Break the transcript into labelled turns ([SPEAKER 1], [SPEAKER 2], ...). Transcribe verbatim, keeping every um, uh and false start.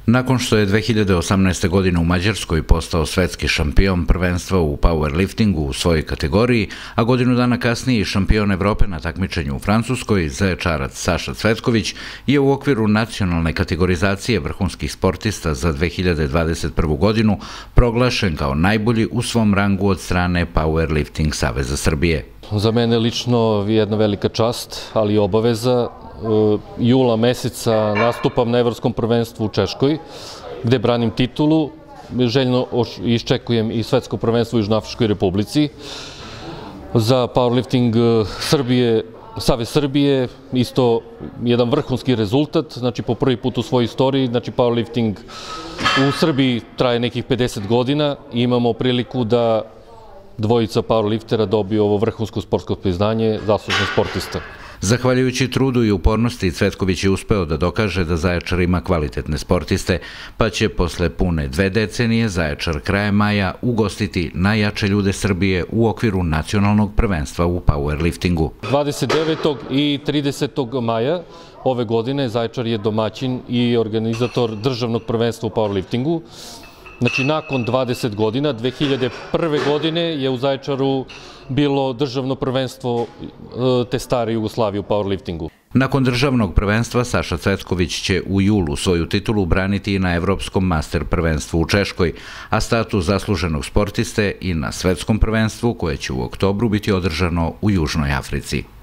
[SPEAKER 1] Nakon što je dve hiljade osamnaeste. godine u Mađarskoj postao svetski šampion prvenstva u powerliftingu u svojoj kategoriji, a godinu dana kasnije i šampion Evrope na takmičenju u Francuskoj, zaječarac Saša Cvetković je u okviru nacionalne kategorizacije vrhunskih sportista za dve hiljade dvadeset prvu. godinu proglašen kao najbolji u svom rangu od strane Powerlifting Saveza Srbije.
[SPEAKER 2] Za mene lično jedna velika čast, ali i obaveza. Jula meseca nastupam na Evropskom prvenstvu u Češkoj, gde branim titulu. Željno iščekujem i svetsko prvenstvo u Južnoafričkoj Republici. Za powerlifting Srbije, Savez Srbije, isto jedan vrhunski rezultat, znači po prvi put u svojoj istoriji, znači powerlifting u Srbiji traje nekih pedeset godina i imamo priliku da dvojica powerliftera dobiju ovo vrhunsko sportsko priznanje zaslužnih sportista.
[SPEAKER 1] Zahvaljujući trudu i upornosti, Cvetković je uspeo da dokaže da Zaječar ima kvalitetne sportiste, pa će posle pune dve decenije Zaječar krajem maja ugostiti najjače ljude Srbije u okviru nacionalnog prvenstva u powerliftingu.
[SPEAKER 2] dvadeset devetog i tridesetog maja ove godine Zaječar je domaćin i organizator državnog prvenstva u powerliftingu. Znači, nakon dvadeset godina, dve hiljade prve. godine je u Zaječaru bilo državno prvenstvo te stare Jugoslavije u powerliftingu.
[SPEAKER 1] Nakon državnog prvenstva Saša Cvetković će u julu svoju titulu braniti i na Evropskom master prvenstvu u Češkoj, a status zasluženog sportiste i na svetskom prvenstvu koje će u oktobru biti održano u Južnoj Africi.